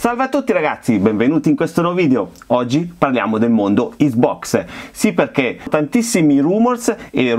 Salve a tutti ragazzi, benvenuti in questo nuovo video. Oggi parliamo del mondo Xbox. Sì, perché tantissimi rumors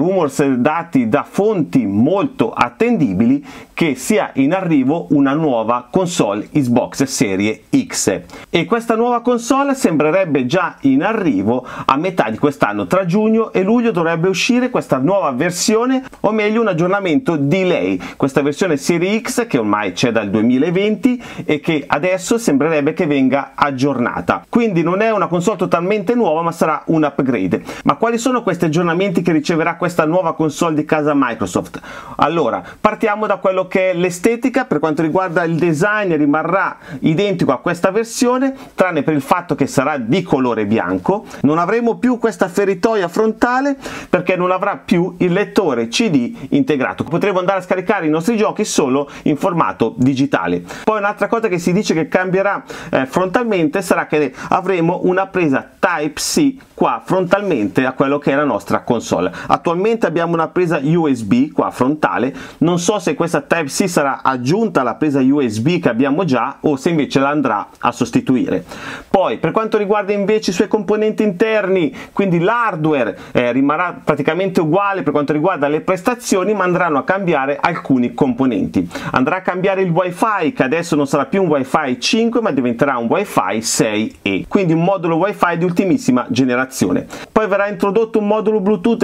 dati da fonti molto attendibili che sia in arrivo una nuova console Xbox Serie X. E questa nuova console sembrerebbe già in arrivo a metà di quest'anno. Tra giugno e luglio dovrebbe uscire questa nuova versione, o meglio un aggiornamento di lei. Questa versione Serie X che ormai c'è dal 2020 e che adesso sembrerebbe che venga aggiornata. Quindi non è una console totalmente nuova, ma sarà un upgrade. Ma quali sono questi aggiornamenti che riceverà questa nuova console di casa Microsoft? Allora, partiamo da quello che è l'estetica. Per quanto riguarda il design, rimarrà identico a questa versione, tranne per il fatto che sarà di colore bianco. Non avremo più questa feritoia frontale perché non avrà più il lettore CD integrato. Potremo andare a scaricare i nostri giochi solo in formato digitale. Poi un'altra cosa che si dice che cambierà frontalmente sarà che avremo una presa Type-C qua frontalmente a quello che è la nostra console. Attualmente abbiamo una presa USB qua frontale, non so se questa Type-C sarà aggiunta alla presa USB che abbiamo già o se invece la andrà a sostituire. Poi per quanto riguarda invece i suoi componenti interni, quindi l'hardware rimarrà praticamente uguale per quanto riguarda le prestazioni, ma andranno a cambiare alcuni componenti. Andrà a cambiare il Wi-Fi, che adesso non sarà più un Wi-Fi 5 ma diventerà un Wi-Fi 6E, quindi un modulo Wi-Fi di ultimissima generazione. Poi verrà introdotto un modulo Bluetooth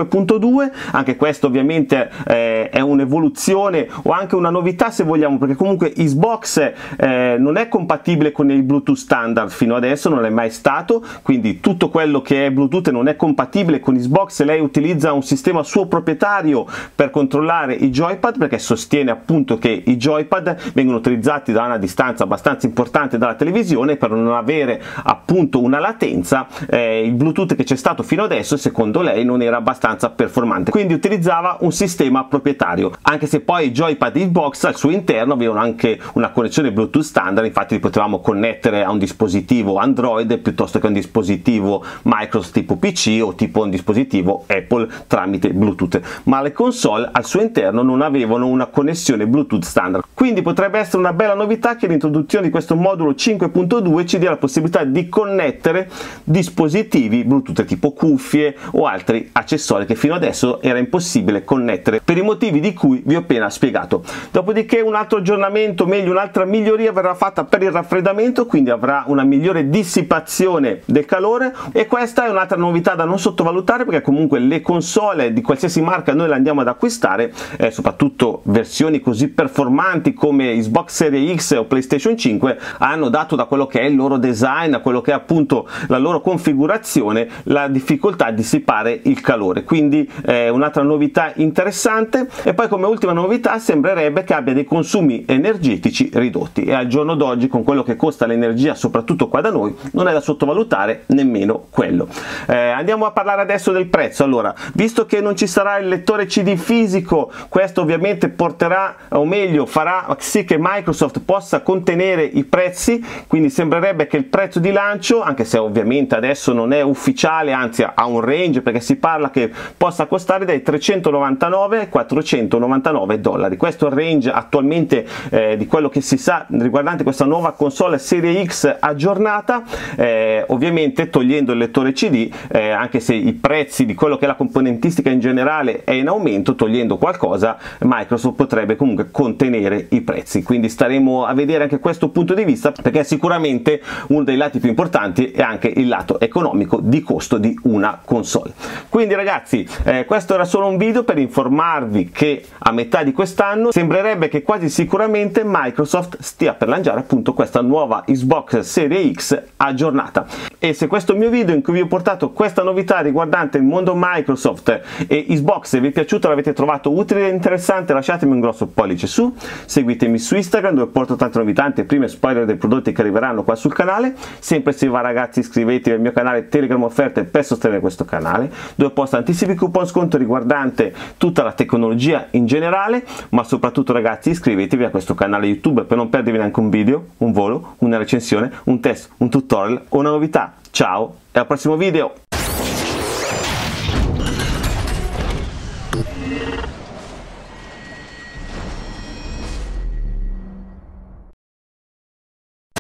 5.2, anche questo ovviamente è un'evoluzione o anche una novità se vogliamo, perché comunque Xbox non è compatibile con il Bluetooth standard fino adesso, non è mai stato, quindi tutto quello che è Bluetooth non è compatibile con Xbox. Lei utilizza un sistema suo proprietario per controllare i joypad, perché sostiene appunto che i joypad vengono utilizzati da una distanza abbastanza importante dalla televisione per non avere appunto una latenza. Il Bluetooth che c'è stato fino adesso secondo lei non era abbastanza performante, quindi utilizzava un sistema proprietario, anche se poi i joypad Xbox al suo interno avevano anche una connessione Bluetooth standard, infatti li potevamo connettere a un dispositivo Android piuttosto che a un dispositivo Microsoft tipo PC o tipo un dispositivo Apple tramite Bluetooth, ma le console al suo interno non avevano una connessione Bluetooth standard. Quindi potrebbe essere una bella novità che l'introduzione di questo modulo 5.2 ci dia la possibilità di connettere dispositivi Bluetooth tipo cuffie o altri accessori che fino adesso era impossibile connettere per i motivi di cui vi ho appena spiegato. Dopodiché un altro aggiornamento, meglio un'altra miglioria verrà fatta per il raffreddamento, quindi avrà una migliore dissipazione del calore, e questa è un'altra novità da non sottovalutare, perché comunque le console di qualsiasi marca noi le andiamo ad acquistare, soprattutto versioni così performanti come Xbox Series X o PlayStation 5, hanno dato da quello che è il loro design, a quello che è appunto la loro configurazione, la difficoltà a dissipare il calore, quindi un'altra novità interessante. E poi come ultima novità sembrerebbe che abbia dei consumi energetici ridotti, e al giorno d'oggi con quello che costa l'energia soprattutto qua da noi non è da sottovalutare nemmeno quello. Andiamo a parlare adesso del prezzo. Allora, visto che non ci sarà il lettore CD fisico, questo ovviamente porterà, o meglio farà sì che Microsoft possa contenere i prezzi, quindi sembrerebbe che il prezzo di lancio, anche se ovviamente adesso non è ufficiale, anzi ha un range perché si parla che possa costare dai 399 ai 499 dollari. Questo è il range attualmente di quello che si sa riguardante questa nuova console Serie X aggiornata, ovviamente togliendo il lettore CD, anche se i prezzi di quello che è la componentistica in generale è in aumento, togliendo qualcosa Microsoft potrebbe comunque contenere i prezzi, quindi staremo a vedere anche questo punto di vista, perché sicuramente uno dei lati più importanti è anche il lato economico di costo di una console. Quindi ragazzi, questo era solo un video per informarvi che a metà di quest'anno sembrerebbe che quasi sicuramente Microsoft stia per lanciare appunto questa nuova Xbox Series X aggiornata. E se questo mio video in cui vi ho portato questa novità riguardante il mondo Microsoft e Xbox vi è piaciuto, l'avete trovato utile e interessante, lasciatemi un grosso pollice su, seguitemi su Instagram dove porto tante novità, prime spoiler dei prodotti che arriveranno qua sul canale. Sempre se va ragazzi, iscrivetevi al mio canale Telegram offerte per sostenere questo canale, dove posto tantissimi coupon sconto riguardante tutta la tecnologia in generale, ma soprattutto ragazzi iscrivetevi a questo canale YouTube per non perdervi neanche un video, un volo, una recensione, un test, un tutorial o una novità. Ciao e al prossimo video!